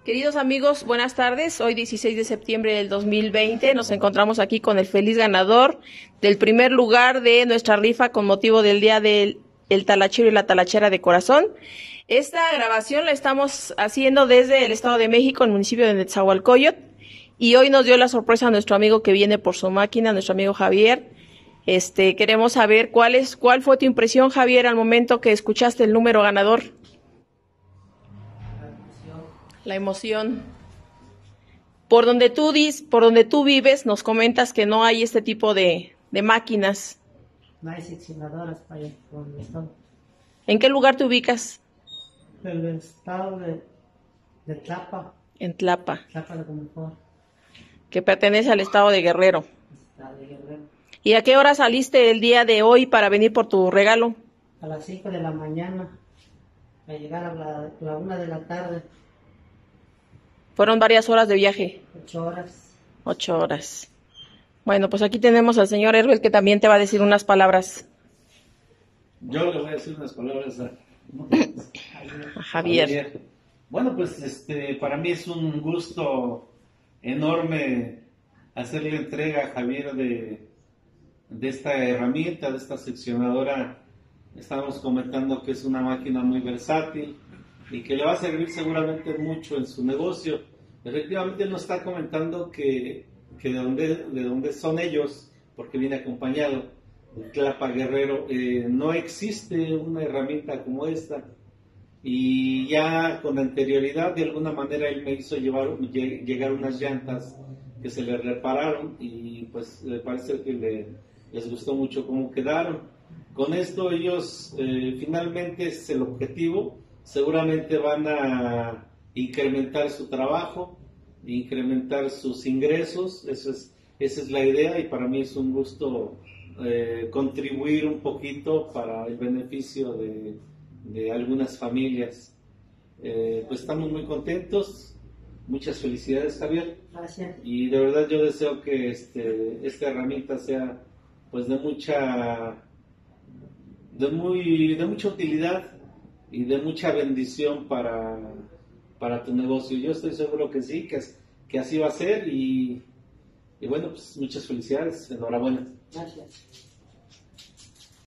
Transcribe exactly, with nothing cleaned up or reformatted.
Queridos amigos, buenas tardes. Hoy dieciséis de septiembre del dos mil veinte nos encontramos aquí con el feliz ganador del primer lugar de nuestra rifa con motivo del Día del el Talachero y la Talachera de Corazón. Esta grabación la estamos haciendo desde el Estado de México, el municipio de Netzahualcóyotl, y hoy nos dio la sorpresa a nuestro amigo que viene por su máquina, nuestro amigo Javier. Este, queremos saber cuál es, cuál fue tu impresión, Javier, al momento que escuchaste el número ganador. La emoción. Por donde tú dis, por donde tú vives, nos comentas que no hay este tipo de, de máquinas. No hay seccionadoras para allá por donde estoy. ¿En qué lugar te ubicas? El estado de, de Tlapa. En Tlapa, Tlapa de Comonfort. que pertenece al estado de Guerrero. Estado de Guerrero. ¿Y a qué hora saliste el día de hoy para venir por tu regalo? A las cinco de la mañana. A llegar a la, la una de la tarde. Fueron varias horas de viaje. Ocho horas. Ocho horas. Bueno, pues aquí tenemos al señor Herbel que también te va a decir unas palabras. Yo le voy a decir unas palabras a, A Javier. Javier. Bueno, pues este, para mí es un gusto enorme hacerle entrega a Javier de, de esta herramienta, de esta seccionadora. Estábamos comentando que es una máquina muy versátil y que le va a servir seguramente mucho en su negocio. Efectivamente nos está comentando que, que de, dónde, de dónde son ellos, porque viene acompañado, de Tlapa Guerrero, eh, no existe una herramienta como esta. Y ya con anterioridad, de alguna manera, él me hizo llevar, llegar unas llantas que se le repararon y pues le parece que le, les gustó mucho cómo quedaron. Con esto ellos eh, finalmente es el objetivo. Seguramente van a incrementar su trabajo, incrementar sus ingresos, eso es, esa es la idea y para mí es un gusto eh, contribuir un poquito para el beneficio de, de algunas familias. Eh, pues estamos muy contentos, muchas felicidades, Javier. Gracias. Y de verdad yo deseo que este, esta herramienta sea pues de mucha, de muy, de mucha utilidad y de mucha bendición para, para tu negocio. Yo estoy seguro que sí, que, que así va a ser y, y bueno, pues muchas felicidades, enhorabuena. Gracias.